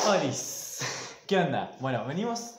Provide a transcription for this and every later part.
Olis, ¿qué onda? Venimos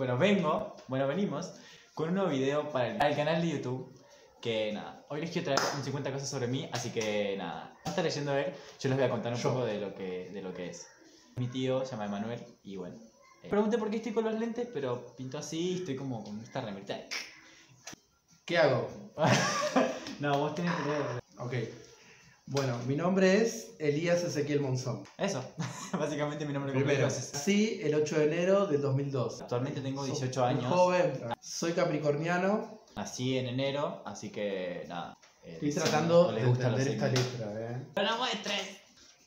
con un nuevo video para el canal de YouTube. Que nada, hoy les quiero traer un 50 cosas sobre mí, así que nada, va a estar leyendo él, yo les voy a contar un poco de lo que es. Mi tío se llama Emanuel y bueno, pregunté por qué estoy con los lentes, pero pinto así, estoy como con esta remerita. ¿Qué hago? No, vos tenés que leer. Ok. Bueno, mi nombre es Elías Ezequiel Monzón. Eso, básicamente mi nombre Primero, completo es ese. nací el 8 de enero del 2002. Actualmente tengo 18 Soy años. joven, soy capricorniano. Nací en enero, así que nada. Estoy tratando les de gustan entender los esta signos. letra, ¡Pero no muestres!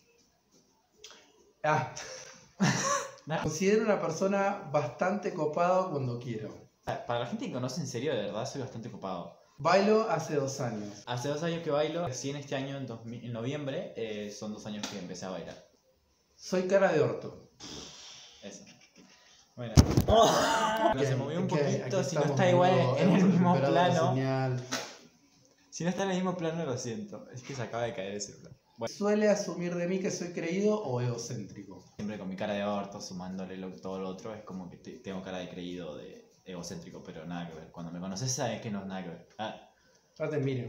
Considero una persona bastante copado cuando quiero. Para la gente que conoce en serio, de verdad soy bastante copado. Bailo hace 2 años. Hace 2 años que bailo, recién este año, en noviembre, son 2 años que empecé a bailar. Soy cara de orto. Eso. Bueno. Pero se movió un poquito, si no está igual en el mismo plano. Si no está en el mismo plano, lo siento. Es que se acaba de caer el celular. Bueno, Suele asumir de mí que soy creído o egocéntrico. siempre con mi cara de orto, sumándole todo lo otro, es como que tengo cara de creído, de egocéntrico, pero nada que ver. Cuando me conoces sabes que no es nada que ver. Ahora te miro.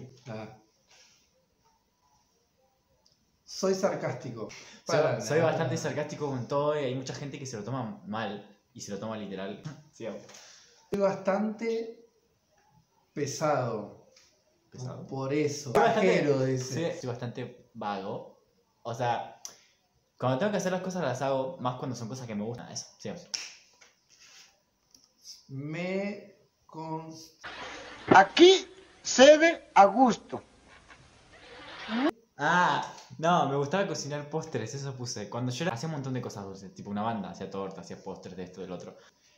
Soy sarcástico. Soy bastante sarcástico con todo y hay mucha gente que se lo toma mal y se lo toma literal. Sigamos. Soy bastante pesado. ¿Pesado? Por eso. Soy bastante- Pajero, dice. Soy bastante vago. O sea, cuando tengo que hacer las cosas las hago más cuando son cosas que me gustan. Eso, sigamos. Aquí se ve a gusto. No, me gustaba cocinar postres, eso puse. Cuando yo hacía un montón de cosas dulces, tipo una banda, hacía tortas, hacía postres de esto, del otro.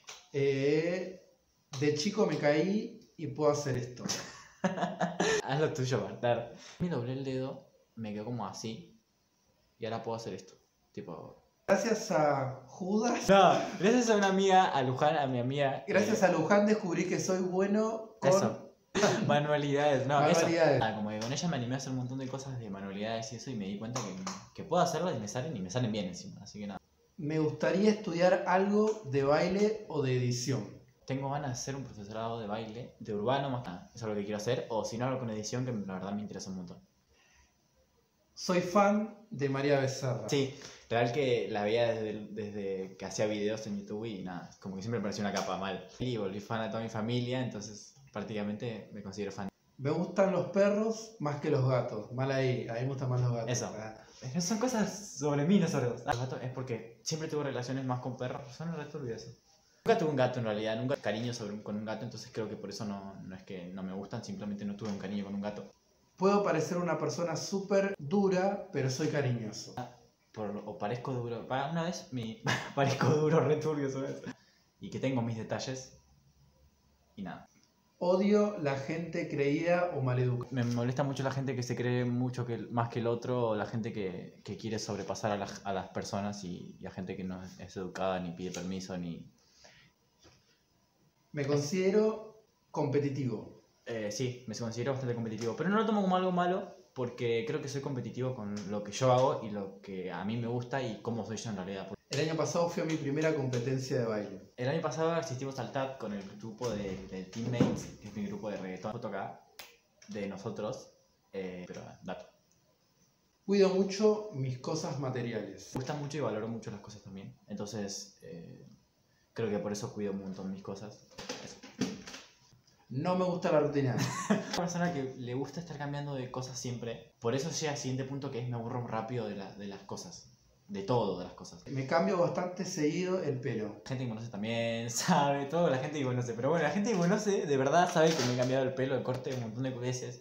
De chico me caí y puedo hacer esto. Haz lo tuyo, Bartar. Me doblé el dedo, me quedó como así. Y ahora puedo hacer esto. Tipo. Gracias a Judas. No, gracias a una amiga, a Luján, a mi amiga. Gracias a Luján descubrí que soy bueno con Eso. Manualidades, no, manualidades. eso. Como que con ella me animé a hacer un montón de cosas de manualidades y eso, y me di cuenta que puedo hacerlas y me salen bien encima, así que nada. Me gustaría estudiar algo de baile o de edición. Tengo ganas de hacer un profesorado de baile, de urbano más que nada. Eso es lo que quiero hacer, o si no, algo con edición, que la verdad me interesa un montón. Soy fan de María Becerra. Sí, real que la veía desde que hacía videos en YouTube y nada, como que siempre me pareció una capa mal. Y volví fan de toda mi familia, entonces prácticamente me considero fan. Me gustan los perros más que los gatos. Mal ahí, a mí me gustan más los gatos. Eso. Son cosas sobre mí, no sobre vos. Los gatos es porque siempre tuve relaciones más con perros, son el resto olvidé eso. Nunca tuve un gato en realidad, nunca cariño con un gato, entonces creo que por eso no es que no me gustan, simplemente no tuve un cariño con un gato. Puedo parecer una persona súper dura, pero soy cariñoso. O parezco duro. Una vez parezco duro, re turbio sobre eso. Y que tengo mis detalles. Y nada. Odio la gente creída o maleducada. Me molesta mucho la gente que se cree mucho más que el otro, o la gente que quiere sobrepasar a las personas y a gente que no es educada, ni pide permiso, ni... Me considero competitivo. Sí, me considero bastante competitivo, pero no lo tomo como algo malo, porque creo que soy competitivo con lo que yo hago y lo que a mí me gusta y cómo soy yo en realidad. El año pasado fui a mi primera competencia de baile. El año pasado asistimos al TAP con el grupo de Teammates, que es mi grupo de reggaetón, foto acá, de nosotros, pero dato. Cuido mucho mis cosas materiales. Me gusta mucho y valoro mucho las cosas también, entonces creo que por eso cuido un montón mis cosas. Eso. No me gusta la rutina. Una persona que le gusta estar cambiando de cosas siempre, por eso llega al siguiente punto que es me aburro rápido de las cosas, de todo de las cosas. Me cambio bastante seguido el pelo. La gente que conoce también sabe, todo la gente que conoce, pero bueno, la gente que conoce de verdad sabe que me he cambiado el pelo, el corte un montón de veces.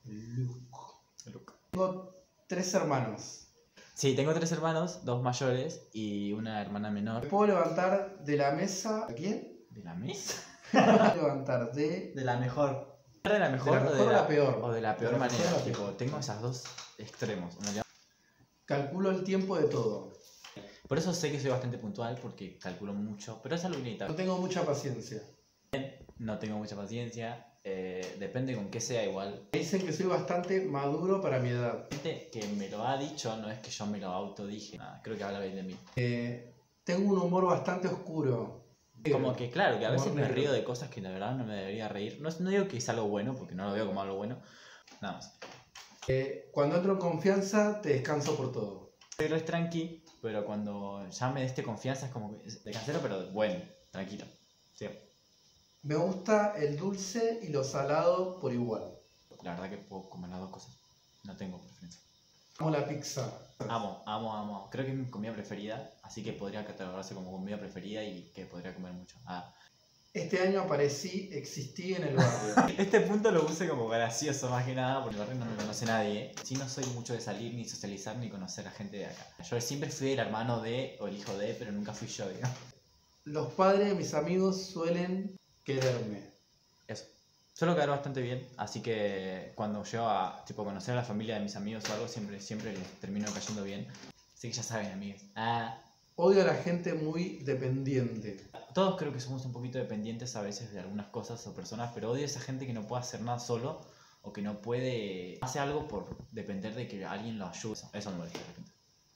Tengo 3 hermanos. Sí, tengo 3 hermanos, 2 mayores y una hermana menor. ¿Me puedo levantar de la mesa? ¿A quién? ¿De la mesa? Me puedo levantar de... De la mejor. ¿De la mejor, ¿De la mejor o la peor? O de la peor De la mejor manera. o la Tipo, peor. tengo esos dos extremos. Calculo el tiempo de todo. Por eso sé que soy bastante puntual, porque calculo mucho, pero es algo No inevitable. tengo mucha paciencia. No tengo mucha paciencia, depende con qué sea igual. Me dicen que soy bastante maduro para mi edad. Gente que me lo ha dicho, no es que yo me lo autodije. Nada, creo que habla bien de mí. Tengo un humor bastante oscuro. Como que claro, que a veces Humor me negro. río de cosas que la verdad no me debería reír. No, no digo que es algo bueno, porque no lo veo como algo bueno. Nada más. Cuando entro en confianza, te descanso por todo. Pero es tranqui, pero cuando ya me deste confianza es como que es de cansero, pero bueno, tranquilo. Sí, Me gusta el dulce y lo salado por igual. la verdad que puedo comer las dos cosas. No tengo preferencia. Amo la pizza. Amo. Creo que es mi comida preferida, así que podría catalogarse como comida preferida y que podría comer mucho. Este año existí en el barrio. Este punto lo puse como gracioso más que nada, porque el barrio no me conoce nadie. Sí, no soy mucho de salir, ni socializar, ni conocer a gente de acá. Yo siempre fui el hermano de, o el hijo de, pero nunca fui yo, digamos. Los padres de mis amigos suelen quererme. Eso. Suelo caer bastante bien, así que cuando llego a tipo, conocer a la familia de mis amigos o algo, siempre les termino cayendo bien. Así que ya saben, amigos. Odio a la gente muy dependiente. Todos creo que somos un poquito dependientes a veces de algunas cosas o personas, pero odio a esa gente que no puede hacer nada solo o que no puede hacer algo por depender de que alguien lo ayude. Eso me molesta de repente.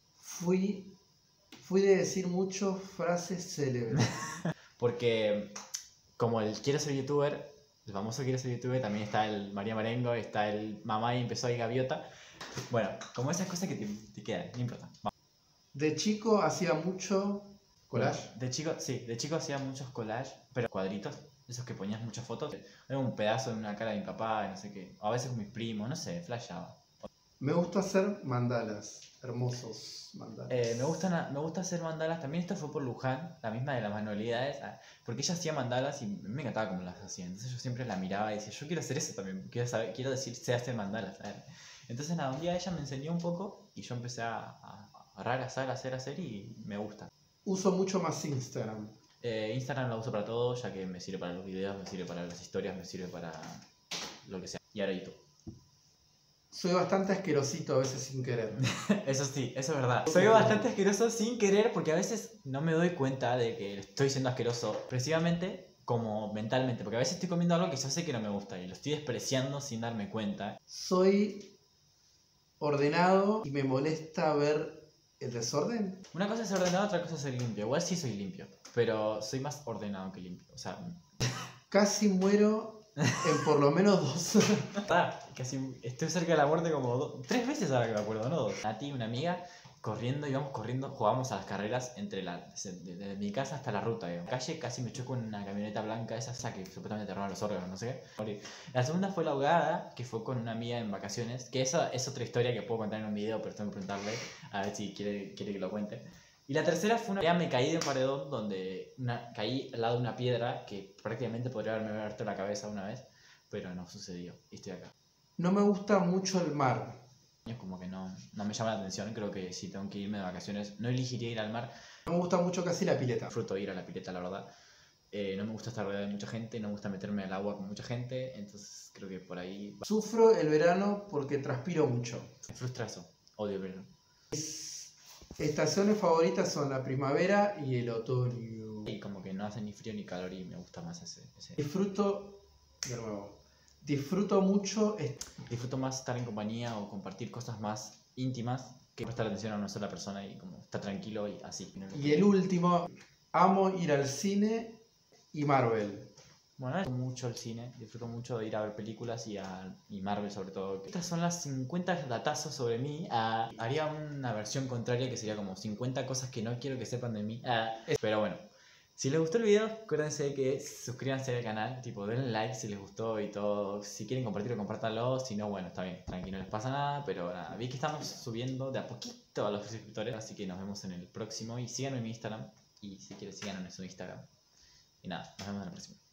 Fui de decir mucho frases célebres. Porque como el quiere ser youtuber, el famoso quiere ser youtuber, también está el María Marengo, está el mamá y empezó ahí gaviota. Bueno, como esas cosas que te quedan, no importa. Vamos. De chico hacía mucho collage. De chico hacía muchos collages, pero cuadritos, esos que ponías muchas fotos. Era un pedazo de una cara de mi papá, no sé qué. O a veces con mis primos, no sé, flashaba. Me gusta hacer mandalas, hermosos mandalas. Me gusta hacer mandalas. También esto fue por Luján, la misma de las manualidades, porque ella hacía mandalas y me encantaba cómo las hacía. Entonces yo siempre la miraba y decía, yo quiero hacer eso también, quiero decir, sé hacer mandalas. ¿Sabes? Entonces nada, un día ella me enseñó un poco y yo empecé a agarrar, hacer y me gusta. Uso mucho más Instagram. Instagram lo uso para todo, ya que me sirve para los videos, me sirve para las historias, me sirve para lo que sea. Y ahora YouTube. Soy bastante asquerosito a veces sin querer. Eso sí, eso es verdad. Soy bastante asqueroso sin querer porque a veces no me doy cuenta de que estoy siendo asqueroso precisamente como mentalmente. Porque a veces estoy comiendo algo que yo sé que no me gusta y lo estoy despreciando sin darme cuenta. Soy ordenado y me molesta ver el desorden. Una cosa es ordenado, otra cosa es ser limpio. Igual sí soy limpio, pero soy más ordenado que limpio. O sea, Casi muero en por lo menos 2. casi estoy cerca de la muerte como 3 veces ahora que me acuerdo, ¿no? 2. Nati, una amiga, íbamos corriendo, jugábamos a las carreras desde mi casa hasta la ruta, digamos. En la calle casi me choco en una camioneta blanca, esa que supuestamente te roban los órganos, no sé qué. La segunda fue la ahogada, que fue con una amiga en vacaciones, que esa es otra historia que puedo contar en un video, pero tengo que preguntarle a ver si quiere que lo cuente. Y la tercera fue me caí de un paredón donde caí al lado de una piedra que prácticamente podría haberme abierto la cabeza una vez, pero no sucedió y estoy acá. No me gusta mucho el mar. Es como que no me llama la atención, creo que si tengo que irme de vacaciones no elegiría ir al mar. No me gusta mucho casi la pileta. Disfruto ir a la pileta, la verdad. No me gusta estar rodeado de mucha gente, no me gusta meterme al agua con mucha gente, entonces creo que por ahí... Sufro el verano porque transpiro mucho. Me frustra eso, odio el verano. Mis estaciones favoritas son la primavera y el otoño. Y como que no hace ni frío ni calor y me gusta más ese. Disfruto mucho. Disfruto más estar en compañía o compartir cosas más íntimas que prestar atención a una sola persona y como estar tranquilo y así. Y el último, amo ir al cine y Marvel. Bueno, disfruto mucho el cine, disfruto mucho de ir a ver películas y Marvel sobre todo. Estas son las 50 datazos sobre mí. Haría una versión contraria que sería como 50 cosas que no quiero que sepan de mí. Pero bueno, si les gustó el video, acuérdense que suscríbanse al canal, tipo denle like si les gustó y todo. Si quieren compartirlo, compártanlo. Si no, bueno, está bien, tranquilo, no les pasa nada. Pero nada, vi que estamos subiendo de a poquito a los suscriptores, así que nos vemos en el próximo. Y síganme en mi Instagram. Y si quieren, síganme en su Instagram. Y nada, nos vemos en el próximo.